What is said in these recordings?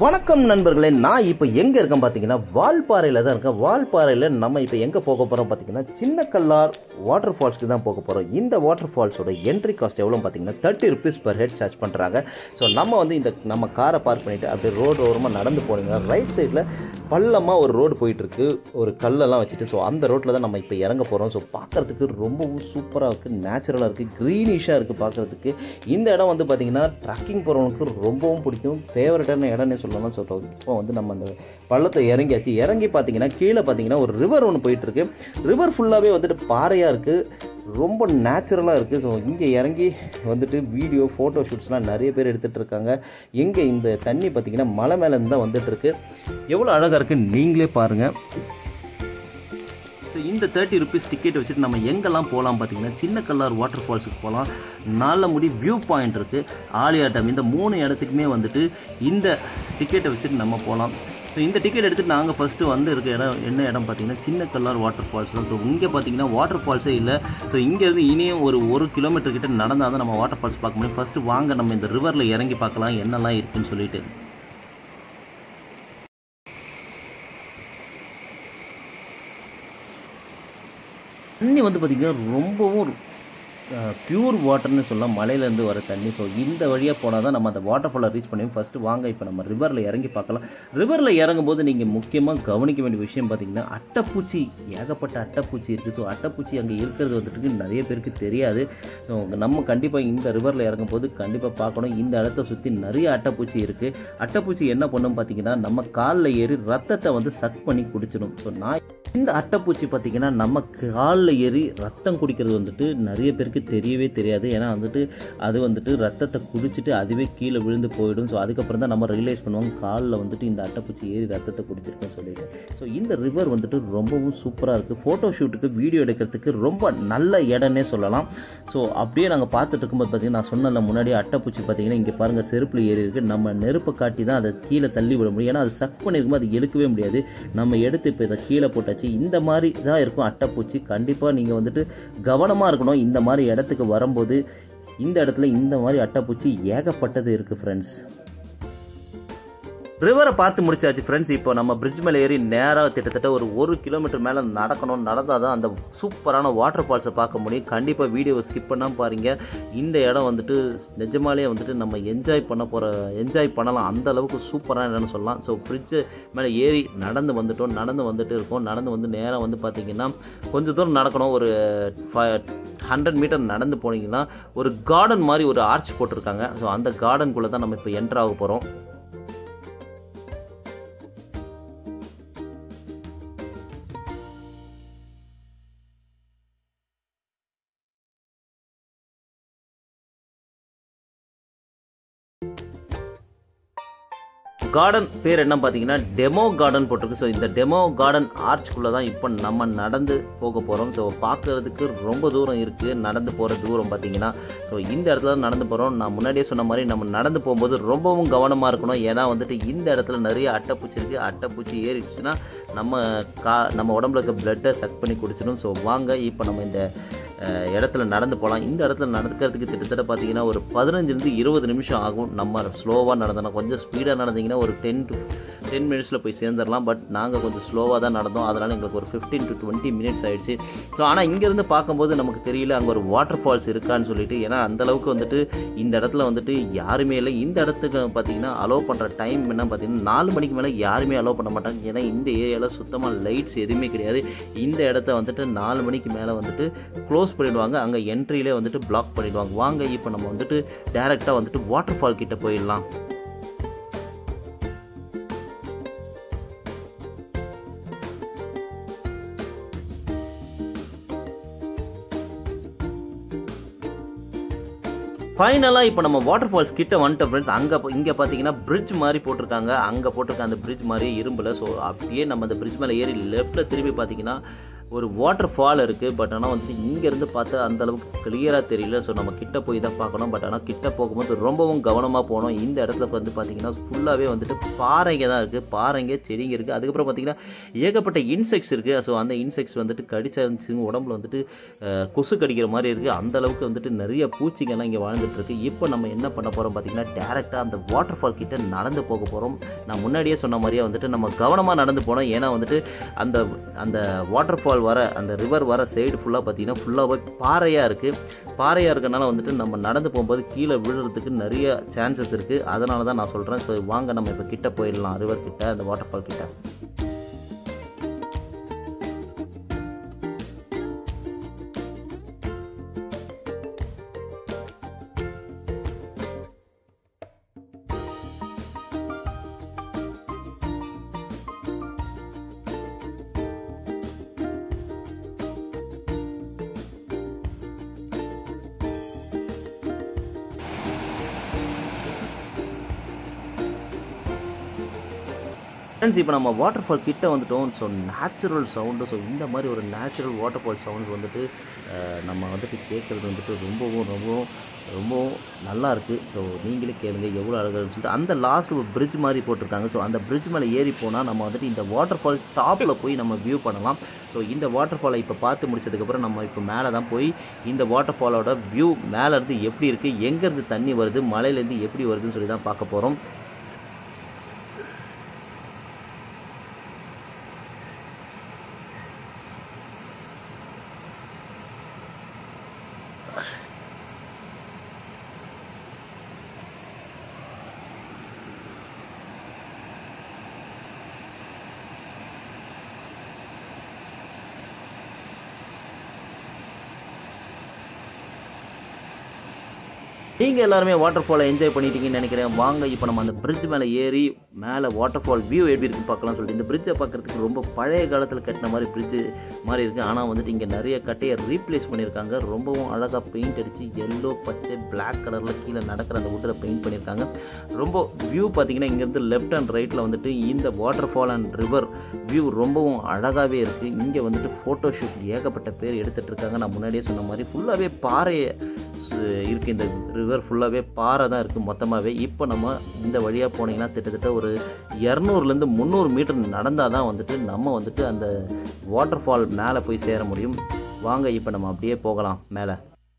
வணக்கம் நண்பர்களே, நான் இப்போ எங்கே இருக்கேன் பார்த்தீங்கன்னா வால்பாறையில் தான் இருக்கேன். வால்பாறையில் நம்ம இப்போ எங்கே போக போகிறோம் பார்த்தீங்கன்னா சின்னக்கல்லார் வாட்டர் ஃபால்ஸ்க்கு தான் போக போகிறோம். இந்த வாட்டர் ஃபால்ஸோட என்ட்ரி காஸ்ட் எவ்வளோன்னு பார்த்தீங்கன்னா 30 rupees per head சார்ஜ் பண்ணுறாங்க. ஸோ நம்ம வந்து நம்ம காரை பார்க் பண்ணிவிட்டு அப்படியே ரோடு ஓரமாக நடந்து போனீங்கன்னா ரைட் சைடில் பள்ளமாக ஒரு ரோடு போயிட்டுருக்கு, ஒரு கல்லெல்லாம் வச்சுட்டு. ஸோ அந்த ரோட்டில் தான் நம்ம இப்போ இறங்க போகிறோம். ஸோ பார்க்குறதுக்கு ரொம்பவும் சூப்பராக இருக்குது, நேச்சுரலாக இருக்குது, க்ரீனிஷாக இருக்குது பார்க்குறதுக்கு. இந்த இடம் வந்து பார்த்திங்கன்னா ட்ரக்கிங் போகிறவங்களுக்கு ரொம்பவும் பிடிக்கும், ஃபேவரட்டான இடம்னே சொல்லலாம். சொல்கிறோம். இப்போ வந்து நம்ம அந்த பள்ளத்தை இறங்கியாச்சு. இறங்கி பார்த்தீங்கன்னா கீழே பார்த்தீங்கன்னா ஒரு ரிவர் ஒன்று போயிட்டுருக்கு. ரிவர் ஃபுல்லாகவே வந்துட்டு பாறையாக இருக்குது, ரொம்ப நேச்சுரலாக இருக்குது. ஸோ இங்கே இறங்கி வந்துட்டு வீடியோ ஃபோட்டோ ஷூட்ஸ்லாம் நிறைய பேர் எடுத்துகிட்டு இருக்காங்க. எங்கே இந்த தண்ணி பார்த்தீங்கன்னா மலை மேலேருந்து தான் வந்துட்டுருக்கு. எவ்வளோ அழகாக இருக்குது நீங்களே பாருங்கள். ஸோ இந்த 30 rupees டிக்கெட் வச்சுட்டு நம்ம எங்கெல்லாம் போகலாம் பார்த்தீங்கன்னா சின்னக்கல்லார் வாட்டர் ஃபால்ஸுக்கு போகலாம், நாலமுடி வியூ பாயிண்ட் இருக்குது, ஆலியாட்டம், இந்த 3 இடத்துக்குமே வந்துட்டு இந்த டிக்கெட்டை வச்சுட்டு நம்ம போகலாம். ஸோ இந்த டிக்கெட் எடுத்துகிட்டு நாங்கள் ஃபஸ்ட்டு வந்து இருக்க இடம் என்ன இடம் பார்த்தீங்கன்னா சின்னக்கல்லார் வாட்டர் ஃபால்ஸ் தான். ஸோ இங்கே பார்த்தீங்கன்னா வாட்டர் ஃபால்ஸே இல்லை. ஸோ இங்கேருந்து இனியும் ஒரு 1 கிலோமீட்டர் கிட்ட நடந்தால் தான் நம்ம வாட்டர் ஃபால்ஸ் பார்க்க முடியும். ஃபஸ்ட்டு வாங்க நம்ம இந்த ரிவரில் இறங்கி பார்க்கலாம் என்னெல்லாம் இருக்குதுன்னு சொல்லிட்டு. தண்ணி வந்து பார்த்திங்கன்னா ரொம்பவும் பியூர் வாட்டர்னு சொல்லலாம், மலையிலேருந்து வர தண்ணி. ஸோ இந்த வழியாக போனால் தான் நம்ம அந்த வாட்டர் ஃபாலை ரீச் பண்ணுவோம். ஃபஸ்ட்டு வாங்க இப்போ நம்ம ரிவரில் இறங்கி பார்க்கலாம். ரிவரில் இறங்கும்போது நீங்கள் முக்கியமாக கவனிக்க வேண்டிய விஷயம் பார்த்திங்கன்னா அட்டைப்பூச்சி, ஏகப்பட்ட அட்டைப்பூச்சி இருக்குது. ஸோ அட்டைப்பூச்சி அங்கே இருக்கிறது வந்துட்டு நிறைய பேருக்கு தெரியாது. ஸோ நம்ம கண்டிப்பாக இந்த ரிவரில் இறங்கும்போது கண்டிப்பாக பார்க்கணும். இந்த இடத்த சுற்றி நிறைய அட்டைப்பூச்சி இருக்குது. அட்டைப்பூச்சி என்ன பண்ணும் பார்த்திங்கன்னா நம்ம காலில் ஏறி ரத்தத்தை வந்து சக் பண்ணி குடிச்சிடும். ஸோ இந்த அட்டைப்பூச்சி பார்த்திங்கன்னா நம்ம காலில் ஏறி ரத்தம் குடிக்கிறது வந்துட்டு நிறைய பேருக்கு தெரியவே தெரியாது. ஏன்னா வந்துட்டு அது வந்துட்டு ரத்தத்தை குடிச்சிட்டு அதுவே கீழே விழுந்து போயிடும். ஸோ அதுக்கப்புறம் தான் நம்ம ரியலைஸ் பண்ணுவாங்க காலில் வந்துட்டு இந்த அட்டைப்பூச்சி ஏறி ரத்தத்தை குடிச்சிருக்குன்னு சொல்லிட்டு. ஸோ இந்த ரிவர் வந்துட்டு ரொம்பவும் சூப்பராக இருக்குது. ஃபோட்டோ ஷூட்டுக்கு வீடியோ எடுக்கிறதுக்கு ரொம்ப நல்ல இடம்னே சொல்லலாம். ஸோ அப்படியே நாங்கள் பார்த்துட்டு இருக்கும்போது பார்த்திங்கன்னா நான் சொன்னல முன்னாடி அட்டைப்பூச்சி பார்த்திங்கன்னா இங்கே பாருங்கள் செருப்பில் ஏறி இருக்குது. நம்ம நெருப்பை காட்டி தான் அதை கீழே தள்ளி விட முடியும். ஏன்னா அது சக் பண்ணியிருக்கும்போது அது எடுக்கவே முடியாது. நம்ம எடுத்து இப்போ இதை கீழே போட்டாச்சு. இந்த மாதிரி தான் இருக்கும் அட்டைப்பூச்சி. கண்டிப்பாக நீங்கள் வந்துட்டு கவனமாக இருக்கணும். இந்த மாதிரி இடத்துக்கு வரும்போது இந்த இடத்துல இந்த மாதிரி அட்டைப்பூச்சி ஏகப்பட்டது இருக்குது ஃப்ரெண்ட்ஸ். ரிவரை பார்த்து முடிச்சாச்சு ஃப்ரெண்ட்ஸ். இப்போ நம்ம பிரிட்ஜ் மேலே ஏறி நேராக கிட்டத்தட்ட ஒரு 1 கிலோமீட்டர் மேலே நடக்கணும். நடந்தால் தான் அந்த சூப்பரான வாட்டர் ஃபால்ஸை பார்க்க முடியும். கண்டிப்பாக வீடியோவை ஸ்கிப் பண்ணாமல் பாருங்கள். இந்த இடம் வந்துட்டு நிஜமாலே வந்துட்டு நம்ம என்ஜாய் பண்ணலாம். அந்த அளவுக்கு சூப்பரான இடம்னு சொல்லலாம். ஸோ பிரிட்ஜு மேலே ஏறி நடந்து வந்துட்டு இருக்கோம். நடந்து வந்து நேராக வந்து பார்த்திங்கன்னா கொஞ்சம் தூரம் நடக்கணும். ஒரு 100 மீட்டர் நடந்து போனீங்கன்னா ஒரு கார்டன் மாதிரி ஒரு ஆர்ச் போட்டிருக்காங்க. ஸோ அந்த கார்டனுக்குள்ளே தான் நம்ம இப்போ என்ட்ரு ஆக போகிறோம். கார்டன் பேர் என்ன பார்த்தீங்கன்னா டெமோ கார்டன் போட்டிருக்கு. ஸோ இந்த டெமோ கார்டன் ஆர்ச்சுக்குள்ளே தான் இப்போ நம்ம நடந்து போக போகிறோம். ஸோ பார்க்குறதுக்கு ரொம்ப தூரம் இருக்குது. நடந்து போகிற தூரம் பார்த்தீங்கன்னா ஸோ இந்த இடத்துல தான் நடந்து போகிறோம். நான் முன்னாடியே சொன்ன மாதிரி நம்ம நடந்து போகும்போது ரொம்பவும் கவனமாக இருக்கணும். ஏன்னா வந்துட்டு இந்த இடத்துல நிறைய அட்டைப்பூச்சி இருக்குது. அட்டைப்பூச்சி ஏறிடுச்சுன்னா நம்ம உடம்புல இருக்க பிளட்டை சக் பண்ணி குடிச்சிடும். ஸோ வாங்க இப்போ நம்ம இந்த இடத்துல நடந்து போகலாம். இந்த இடத்துல நடக்கிறதுக்கு கிட்டத்தட்ட பார்த்தீங்கன்னா ஒரு 15-20 நிமிஷம் ஆகும். நம்ம ஸ்லோவாக நடந்தோம்னா, கொஞ்சம் ஸ்பீடாக நடந்தீங்கன்னா ஒரு 10 மினிட்ஸில் போய் சேர்ந்துடலாம். பட் நாங்கள் கொஞ்சம் ஸ்லோவாக தான் நடந்தோம். அதனால் எங்களுக்கு ஒரு 15 to 20 மினிட்ஸ் ஆகிடுச்சு. ஸோ ஆனால் இங்கேருந்து பார்க்கும்போது நமக்கு தெரியல அங்கே ஒரு வாட்டர் ஃபால்ஸ் இருக்கான்னு சொல்லிட்டு. ஏன்னா அந்தளவுக்கு வந்துட்டு இந்த இடத்துல வந்துட்டு யாருமே இல்லை. இந்த இடத்துக்கு பார்த்தீங்கன்னா அலோவ் பண்ணுற டைம் என்ன பார்த்தீங்கன்னா 4 மணிக்கு மேலே யாருமே அலோவ் பண்ண மாட்டாங்க. ஏன்னா இந்த ஏரியாவில் சுத்தமாக லைட்ஸ் எதுவுமே கிடையாது. இந்த இடத்த வந்துட்டு 4 மணிக்கு மேலே வந்துட்டு க்ளோஸ் பண்ணிடுவாங்க. அங்கே என்ட்ரியிலே வந்துட்டு பிளாக் பண்ணிடுவாங்க. வாங்க இப்போ நம்ம வந்துட்டு டைரெக்டாக வந்துட்டு வாட்டர் ஃபால் கிட்ட போயிடலாம். ஃபைனலாக இப்போ நம்ம வாட்டர் ஃபால்ஸ் கிட்ட வந்துட்டோம் ஃப்ரெண்ட்ஸ். இங்கே பார்த்தீங்கன்னா பிரிட்ஜ் மாதிரி போட்டிருக்காங்க. அங்கே போட்டிருக்க அந்த பிரிட்ஜ் மாதிரியே இரும்பில். ஸோ அப்படியே நம்ம அந்த பிரிட்ஜ் மேலே ஏறி லெஃப்ட்டில் திரும்பி பார்த்தீங்கன்னா ஒரு வாட்டர் ஃபால் இருக்குது. பட் ஆனால் வந்துட்டு இங்கேருந்து பார்த்தா அந்தளவுக்கு கிளியராக தெரியல. ஸோ நம்ம கிட்ட போய் தான் பார்க்கணும். பட் ஆனால் கிட்ட போகும்போது ரொம்பவும் கவனமாக போகணும். இந்த இடத்துல வந்து பார்த்திங்கன்னா ஃபுல்லாகவே வந்துட்டு பாறைங்க தான் இருக்குது. பாறைங்க, செடிங்க இருக்குது. அதுக்கப்புறம் பார்த்திங்கன்னா ஏகப்பட்ட இன்செக்ட்ஸ் இருக்குது. ஸோ அந்த இன்செக்ட்ஸ் வந்துட்டு கடிச்சிருந்துச்சுங்க உடம்புல வந்துட்டு கொசு கடிக்கிற மாதிரி இருக்குது. அந்தளவுக்கு வந்துட்டு நிறைய பூச்சிங்கெல்லாம் இங்கே வாழ்ந்துட்டுருக்கு. இப்போ நம்ம என்ன பண்ண போகிறோம் பார்த்திங்கன்னா டேரெக்டாக அந்த வாட்டர் ஃபால் கிட்ட நடந்து போக போகிறோம். நான் முன்னாடியே சொன்ன மாதிரியே வந்துட்டு நம்ம கவனமாக நடந்து போனோம். ஏன்னா வந்துட்டு அந்த அந்த வாட்டர் ஃபால் வர அந்த ரிவர் வர சைடு ஃபுல்லாக பார்த்திங்கன்னா ஃபுல்லாகவே பாறையாக இருக்குது. பாறையாக இருக்கனால வந்துட்டு நம்ம நடந்து போகும்போது கீழே விழுறதுக்கு நிறைய சான்சஸ் இருக்குது. அதனால தான் நான் சொல்கிறேன். ஸோ வாங்க நம்ம இப்போ கிட்ட போயிடலாம், ரிவர் கிட்ட, அந்த வாட்டர் ஃபால் கிட்ட. ஃப்ரெண்ட்ஸ், இப்போ நம்ம வாட்டர் ஃபால் கிட்ட வந்துட்டோம். ஸோ நேச்சுரல் சவுண்டு, ஸோ இந்த மாதிரி ஒரு நேச்சுரல் வாட்டர் ஃபால் சவுண்ட்ஸ் வந்துட்டு நம்ம வந்துட்டு கேட்குறது வந்துட்டு ரொம்பவும் நல்லா இருக்குது. ஸோ நீங்களே கேளுங்க எவ்வளோ அழகாக சொல்லிட்டு. அந்த லாஸ்ட் ஒரு பிரிட்ஜ் மாதிரி போட்டிருக்காங்க. ஸோ அந்த பிரிட்ஜ் மேலே ஏறி போனால் நம்ம வந்துட்டு இந்த வாட்டர் ஃபால் டாப்பில் போய் நம்ம வியூ பண்ணலாம். ஸோ இந்த வாட்டர் ஃபாலை இப்போ பார்த்து முடிச்சதுக்கப்புறம் நம்ம இப்போ மேலே தான் போய் இந்த வாட்டர் ஃபாலோட வியூ மேலேருந்து எப்படி இருக்குது, எங்கேருந்து தண்ணி வருது, மலையிலேருந்து எப்படி வருதுன்னு சொல்லி தான் பார்க்க போகிறோம். நீங்கள் எல்லாருமே வாட்டர் ஃபாலை என்ஜாய் பண்ணிட்டீங்கன்னு நினைக்கிறேன். வாங்க இப்போ நம்ம அந்த பிரிட்ஜ் மேலே ஏறி மேலே வாட்டர் ஃபால் வியூ எப்படி இருக்குன்னு பார்க்கலாம் சொல்லிட்டு. இந்த பிரிட்ஜை பார்க்குறதுக்கு ரொம்ப பழைய காலத்தில் கட்டின மாதிரி பிரிட்ஜு மாதிரி இருக்குது. ஆனால் வந்துட்டு இங்கே நிறைய கட்டையை ரீப்ளேஸ் பண்ணியிருக்காங்க. ரொம்பவும் அழகாக பெயிண்ட் அடித்து எல்லோ, பச்சை, பிளாக் கலரில் கீழே நடக்கிற அந்த வுட்டில் பெயிண்ட் பண்ணியிருக்காங்க. ரொம்ப வியூ பார்த்திங்கன்னா இங்கேருந்து லெஃப்ட் அண்ட் ரைட்டில் வந்துட்டு இந்த water fall and river view ரொம்பவும் அழகாகவே இருக்குது. இங்கே வந்துட்டு ஃபோட்டோ ஷூட் ஏகப்பட்ட பேர் எடுத்துகிட்டு இருக்காங்க. நான் முன்னாடியே சொன்ன மாதிரி ஃபுல்லாகவே பாறை இருக்குது. இந்த ரிவர் ஃபுல்லாகவே பாறை தான் இருக்குது மொத்தமாகவே. இப்போ நம்ம இந்த வழியாக போனீங்கன்னா கிட்டத்தட்ட ஒரு 200லேருந்து 300 மீட்டர் நடந்தால் தான் வந்துட்டு நம்ம வந்துட்டு அந்த வாட்டர் ஃபால் மேலே போய் சேர முடியும். வாங்க இப்போ நம்ம அப்படியே போகலாம் மேலே.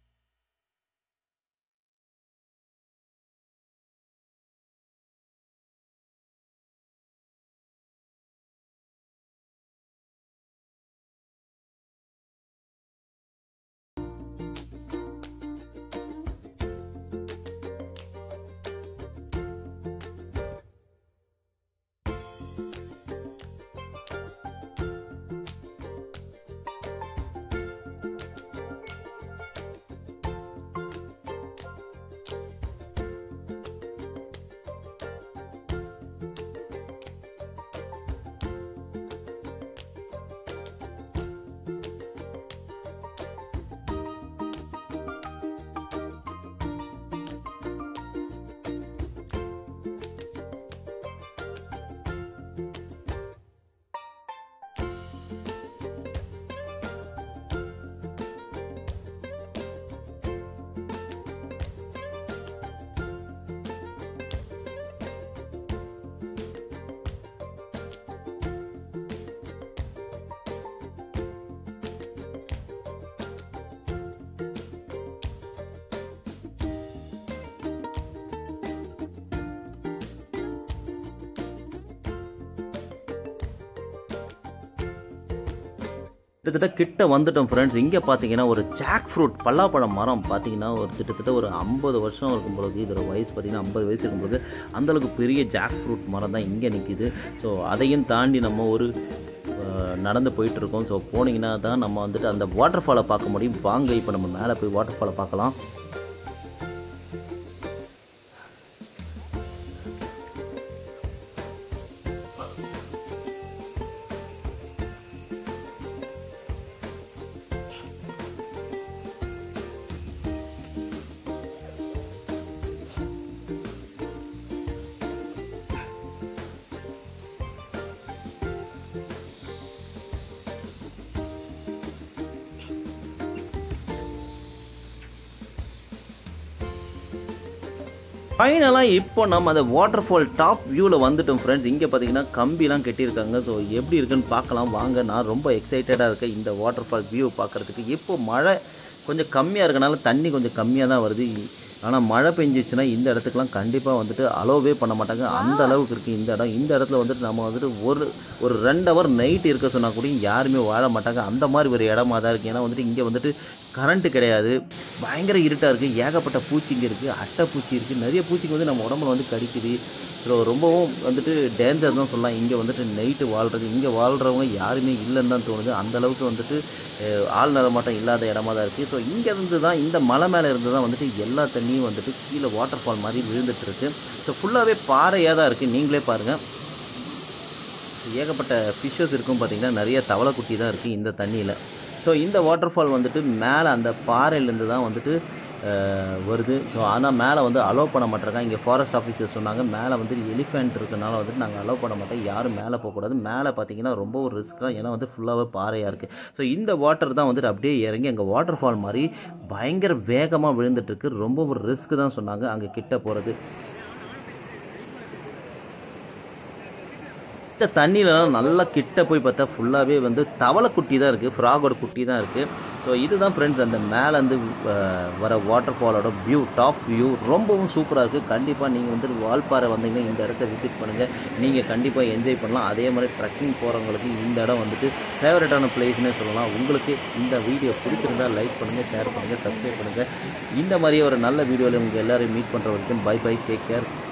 கிட்டத்தட்ட கிட்ட வந்துட்டோம் ஃப்ரெண்ட்ஸ். இங்கே பார்த்தீங்கன்னா ஒரு ஜாக் ஃப்ரூட் பல்லாப்பழம் மரம் பார்த்தீங்கன்னா ஒரு கிட்டத்தட்ட ஒரு 50 வருஷம் இருக்கும் பொழுது, இதோட வயசு பார்த்தீங்கன்னா 50 வயசு இருக்கும் பொழுது அந்தளவுக்கு பெரிய ஜாக் ஃப்ரூட் மரம் தான் இங்கே நிற்கிது. ஸோ அதையும் தாண்டி நம்ம ஒரு நடந்து போயிட்டுருக்கோம். ஸோ போனீங்கன்னா தான் நம்ம வந்துட்டு அந்த வாட்டர் ஃபாலை பார்க்க முடியும். வாங்க இப்போ நம்ம மேலே போய் வாட்டர் ஃபாலை பார்க்கலாம். ஃபைனலாக இப்போ நம்ம அந்த வாட்டர் ஃபால் டாப் வியூவில் வந்துட்டோம் ஃப்ரெண்ட்ஸ். இங்கே பார்த்தீங்கன்னா கம்பிலாம் கட்டியிருக்காங்க. ஸோ எப்படி இருக்குன்னு பார்க்கலாம் வாங்க. நான் ரொம்ப எக்ஸைட்டடாக இருக்கேன் இந்த வாட்டர் ஃபால் வியூ பார்க்குறதுக்கு. இப்போ மழை கொஞ்சம் கம்மியாக இருக்கனால தண்ணி கொஞ்சம் கம்மியாக தான் வருது. ஆனால் மழை பெஞ்சிச்சுன்னா இந்த இடத்துக்குலாம் கண்டிப்பாக வந்துட்டு அலோவே பண்ண மாட்டாங்க. அந்த அளவுக்கு இருக்குது இந்த இடம். இந்த இடத்துல வந்துட்டு நம்ம வந்துட்டு ஒரு 2 ஹவர் நைட் இருக்க சொன்னால் கூட யாருமே வாழ மாட்டாங்க. அந்த மாதிரி ஒரு இடமா தான் இருக்குது. ஏன்னா வந்துட்டு இங்கே வந்துட்டு கரண்ட்டு கிடையாது, பயங்கர இருட்டாக இருக்குது, ஏகப்பட்ட பூச்சிங்க இருக்குது, அட்டை பூச்சி இருக்குது, நிறைய பூச்சிங்க வந்து நம்ம உடம்புல வந்து கடிக்குது. ஸோ ரொம்பவும் வந்துட்டு டேஞ்சர் தான் சொல்லலாம் இங்கே வந்துட்டு நைட்டு வாழ்கிறது. இங்கே வாழ்கிறவங்க யாருமே இல்லைன்னு தான் தோணுது. அந்தளவுக்கு வந்துட்டு ஆள் நடமாட்டம் இல்லாத இடமா தான் இருக்குது. ஸோ இங்கேருந்து தான் இந்த மலை மேலே இருந்து தான் வந்துட்டு எல்லா தண்ணியும் வந்துட்டு கீழே வாட்டர் ஃபால் மாதிரி விழுந்துட்டுருக்கு. ஸோ ஃபுல்லாகவே பாறையாக தான் இருக்குது. நீங்களே பாருங்கள், ஏகப்பட்ட ஃபிஷ்ஷஸ் இருக்கும். பார்த்திங்கன்னா நிறைய தவளைக்குட்டி தான் இருக்குது இந்த தண்ணியில். ஸோ இந்த வாட்டர் ஃபால் வந்துட்டு மேலே அந்த பாறையிலேருந்து தான் வந்துட்டு வருது. ஸோ ஆனால் மேலே வந்து அலோவ் பண்ண மாட்டேறாங்க. இங்கே ஃபாரஸ்ட் ஆஃபீஸர் சொன்னாங்க மேலே வந்துட்டு எலிஃபெண்ட் இருக்கனால வந்துட்டு நாங்கள் அலோவ் பண்ண மாட்டோம், யாரும் மேலே போகக்கூடாது. மேலே பார்த்தீங்கன்னா ரொம்ப ஒரு ரிஸ்க்காக, ஏன்னா வந்து ஃபுல்லாகவே பாறையாக இருக்குது. ஸோ இந்த வாட்டர் தான் வந்துட்டு அப்படியே இறங்கி அங்கே வாட்டர் ஃபால் மாதிரி பயங்கர வேகமாக விழுந்துட்டுருக்கு. ரொம்ப ஒரு ரிஸ்க்கு தான் சொன்னாங்க அங்கே கிட்ட போகிறது. இந்த தண்ணியிலலாம் நல்லா கிட்ட போய் பார்த்தா ஃபுல்லாகவே வந்து தவளைக்குட்டி தான் இருக்குது, ஃப்ராகோட குட்டி தான் இருக்குது. ஸோ இதுதான் ஃப்ரெண்ட்ஸ் அந்த மேலேருந்து வர வாட்டர் ஃபாலோட வியூ, டாப் வியூ ரொம்பவும் சூப்பராக இருக்குது. கண்டிப்பாக நீங்கள் வந்துட்டு வால்பாறை வந்தீங்கன்னா இந்த இடத்த விசிட் பண்ணுங்கள், நீங்கள் கண்டிப்பாக என்ஜாய் பண்ணலாம். அதே மாதிரி ட்ரெக்கிங் போகிறவங்களுக்கு இந்த இடம் வந்துட்டு ஃபேவரட்டான பிளேஸ்னே சொல்லலாம். உங்களுக்கு இந்த வீடியோ பிடிச்சிருந்தால் லைக் பண்ணுங்கள், ஷேர் பண்ணுங்கள், சப்ஸ்கிரைப் பண்ணுங்கள். இந்த மாதிரியே ஒரு நல்ல வீடியோவில் உங்கள் எல்லோரையும் மீட் பண்ணுற வரைக்கும் பை பை, டேக் கேர்.